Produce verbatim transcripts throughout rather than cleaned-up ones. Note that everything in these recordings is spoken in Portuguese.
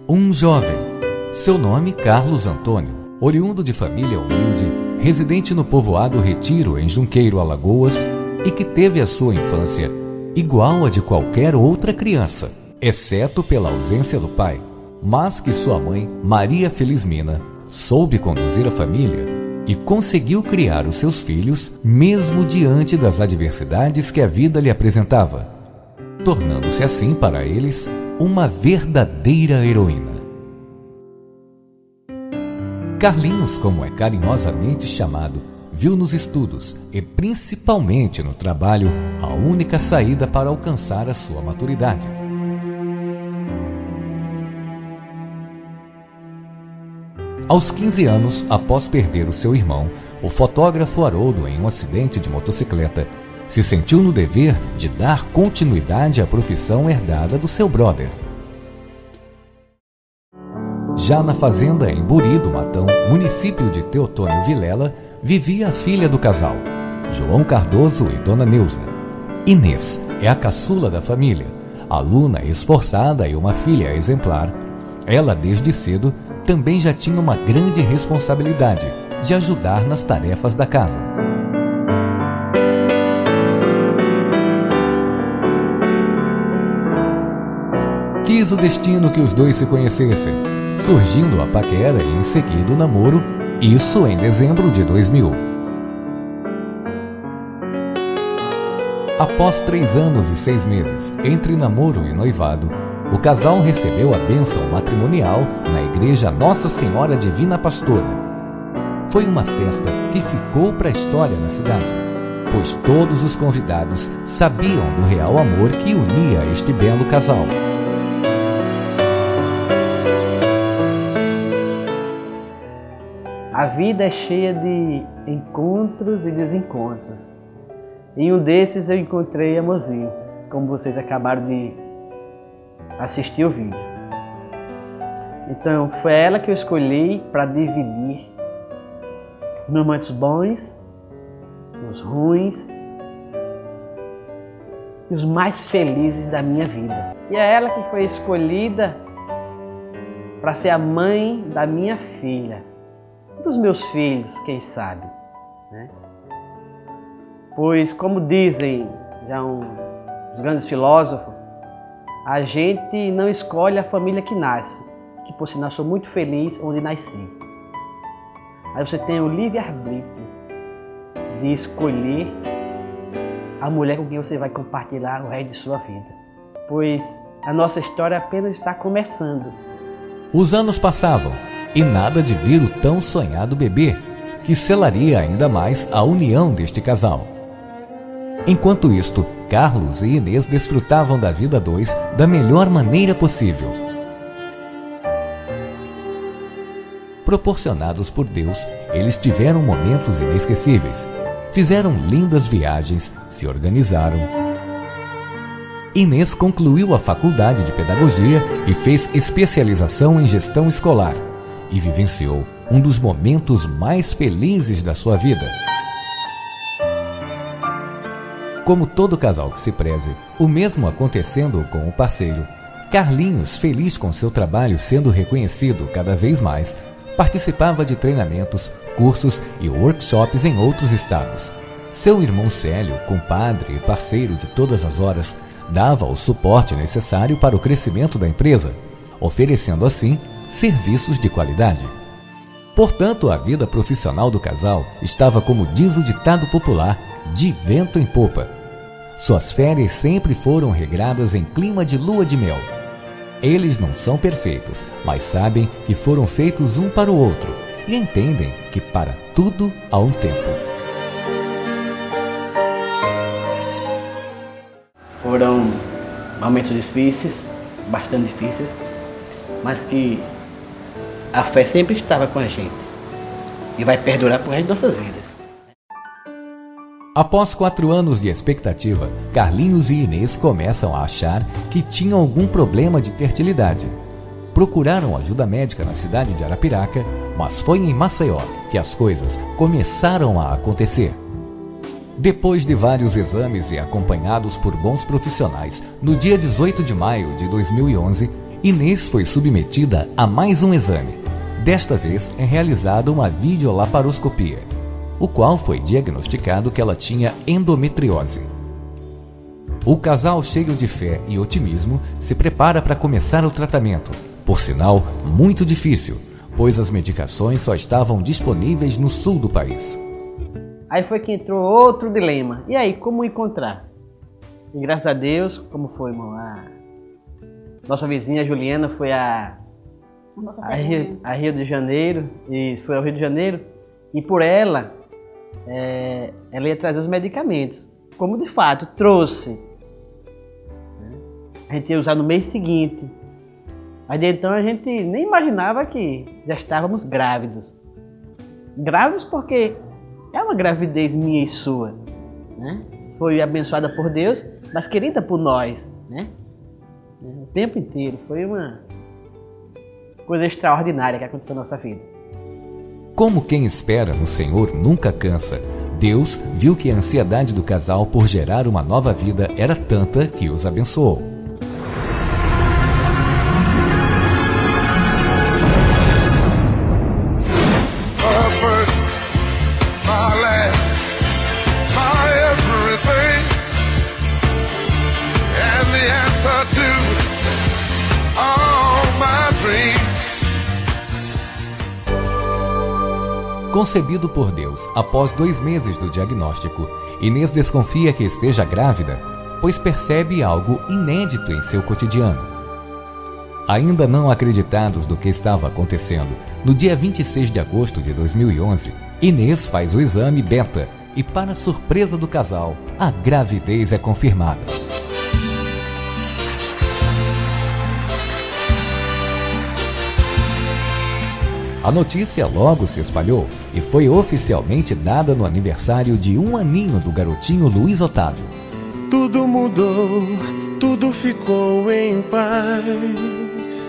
Um jovem, seu nome Carlos Antônio, oriundo de família humilde, residente no povoado Retiro, em Junqueiro, Alagoas, e que teve a sua infância igual a de qualquer outra criança, exceto pela ausência do pai, mas que sua mãe, Maria Felizmina, soube conduzir a família e conseguiu criar os seus filhos mesmo diante das adversidades que a vida lhe apresentava, tornando-se assim para eles uma verdadeira heroína. Carlinhos, como é carinhosamente chamado, viu nos estudos e principalmente no trabalho a única saída para alcançar a sua maturidade. Aos quinze anos, após perder o seu irmão, o fotógrafo Haroldo, em um acidente de motocicleta, se sentiu no dever de dar continuidade à profissão herdada do seu brother. Já na fazenda em Buri do Matão, município de Teotônio Vilela, vivia a filha do casal, João Cardoso e Dona Neuza. Inês é a caçula da família, aluna esforçada e uma filha exemplar. Ela, desde cedo, também já tinha uma grande responsabilidade de ajudar nas tarefas da casa. Quis o destino que os dois se conhecessem, surgindo a paquera e em seguida o namoro, isso em dezembro de dois mil. Após três anos e seis meses entre namoro e noivado, o casal recebeu a bênção matrimonial na igreja Nossa Senhora Divina Pastora. Foi uma festa que ficou para a história na cidade, pois todos os convidados sabiam do real amor que unia este belo casal. A vida é cheia de encontros e desencontros. Em um desses eu encontrei a Mozinho, como vocês acabaram de assistir o vídeo. Então foi ela que eu escolhi para dividir os momentos bons, os ruins e os mais felizes da minha vida. E é ela que foi escolhida para ser a mãe da minha filha, dos meus filhos, quem sabe, né? Pois, como dizem já um, os grandes filósofos, a gente não escolhe a família que nasce, que por sinal sou muito feliz onde nasci. Aí você tem o livre-arbítrio de escolher a mulher com quem você vai compartilhar o resto de sua vida. Pois a nossa história apenas está começando. Os anos passavam e nada de vir o tão sonhado bebê, que selaria ainda mais a união deste casal. Enquanto isto, Carlos e Inês desfrutavam da vida a dois da melhor maneira possível. Proporcionados por Deus, eles tiveram momentos inesquecíveis, fizeram lindas viagens, se organizaram. Inês concluiu a faculdade de pedagogia e fez especialização em gestão escolar e vivenciou um dos momentos mais felizes da sua vida. Como todo casal que se preze, o mesmo acontecendo com o parceiro, Carlinhos, feliz com seu trabalho sendo reconhecido cada vez mais, participava de treinamentos, cursos e workshops em outros estados. Seu irmão Célio, compadre e parceiro de todas as horas, dava o suporte necessário para o crescimento da empresa, oferecendo assim serviços de qualidade. Portanto, a vida profissional do casal estava, como diz o ditado popular, de vento em popa. Suas férias sempre foram regradas em clima de lua de mel. Eles não são perfeitos, mas sabem que foram feitos um para o outro e entendem que para tudo há um tempo. Foram momentos difíceis, bastante difíceis, mas que a fé sempre estava com a gente e vai perdurar por resto de nossas vidas. Após quatro anos de expectativa, Carlinhos e Inês começam a achar que tinham algum problema de fertilidade. Procuraram ajuda médica na cidade de Arapiraca, mas foi em Maceió que as coisas começaram a acontecer. Depois de vários exames e acompanhados por bons profissionais, no dia dezoito de maio de dois mil e onze, Inês foi submetida a mais um exame. Desta vez é realizada uma videolaparoscopia, o qual foi diagnosticado que ela tinha endometriose. O casal, cheio de fé e otimismo, se prepara para começar o tratamento, por sinal muito difícil, pois as medicações só estavam disponíveis no sul do país. Aí foi que entrou outro dilema. E aí, como encontrar? E graças a Deus, como foi, irmão? A nossa vizinha Juliana foi a, Nossa a, Rio, a Rio de Janeiro, e foi ao Rio de Janeiro, e por ela, é, ela ia trazer os medicamentos, como de fato trouxe. A gente ia usar no mês seguinte. Aí de então a gente nem imaginava que já estávamos grávidos. Grávidos porque é uma gravidez minha e sua, né? Foi abençoada por Deus, mas querida por nós, né? O tempo inteiro. Foi uma coisa extraordinária que aconteceu na nossa vida. Como quem espera no Senhor nunca cansa, Deus viu que a ansiedade do casal por gerar uma nova vida era tanta que os abençoou. Concebido por Deus após dois meses do diagnóstico, Inês desconfia que esteja grávida, pois percebe algo inédito em seu cotidiano. Ainda não acreditados do que estava acontecendo, no dia vinte e seis de agosto de dois mil e onze, Inês faz o exame beta e, para surpresa do casal, a gravidez é confirmada. A notícia logo se espalhou e foi oficialmente dada no aniversário de um aninho do garotinho Luiz Otávio. Tudo mudou, tudo ficou em paz.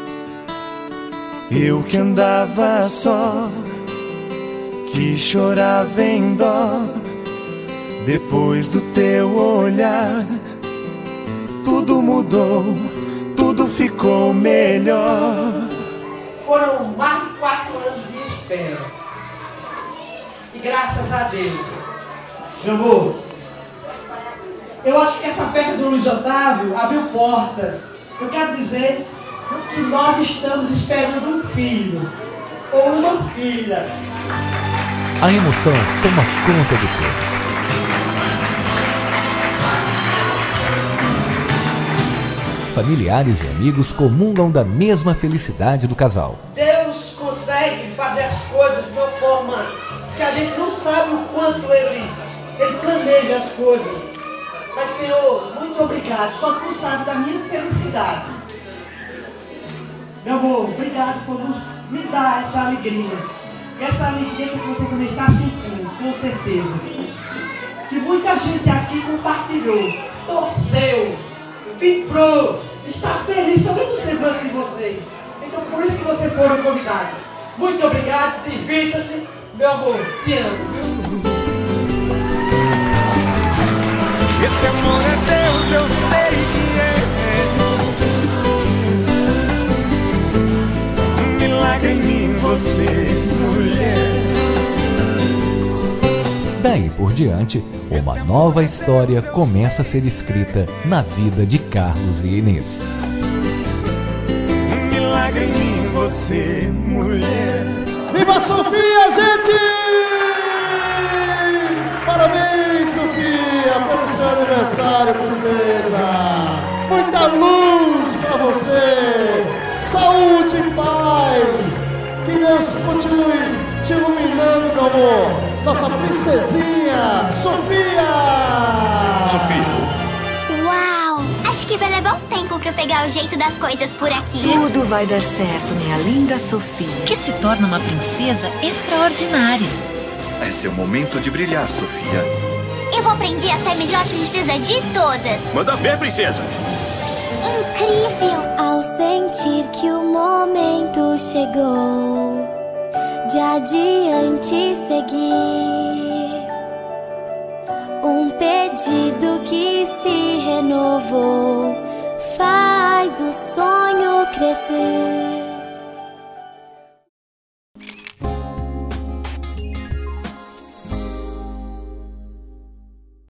Eu que andava só, que chorava em dó, depois do teu olhar, tudo mudou, tudo ficou melhor. Foram mais de quatro anos de espera. E graças a Deus. Meu amor, eu acho que essa festa do Luiz Otávio abriu portas. Eu quero dizer que nós estamos esperando um filho ou uma filha. A emoção toma conta de todos. Familiares e amigos comungam da mesma felicidade do casal. Deus consegue fazer as coisas de uma forma que a gente não sabe o quanto Ele, ele planeja as coisas. Mas, Senhor, muito obrigado. Só Tu sabe da minha felicidade. Meu amor, obrigado por me dar essa alegria. Essa alegria que você também está sentindo, com certeza. Que muita gente aqui compartilhou, torceu, vibrou, está feliz, estou vendo os lembrantes de vocês. Então por isso que vocês foram convidados. Muito obrigado, divirta-se, meu amor, te amo. Esse amor é Deus, eu sei que é. Um milagre em mim, você, mulher. Daí por diante, uma nova história começa a ser escrita na vida de Carlos e Inês. Um milagre em mim, você, mulher. Viva a Sofia, gente! Parabéns, Sofia, pelo seu aniversário, princesa! Muita luz pra você! Saúde e paz! Que Deus continue te iluminando, meu amor! Nossa princesinha, Sofia! Sofia! Uau! Acho que vai levar um tempo pra pegar o jeito das coisas por aqui. Tudo vai dar certo, minha linda Sofia, que se torna uma princesa extraordinária. É seu momento de brilhar, Sofia. Eu vou aprender a ser a melhor princesa de todas. Manda ver, princesa! Incrível! Ao sentir que o momento chegou de adiante seguir, um pedido que se renovou faz o sonho crescer.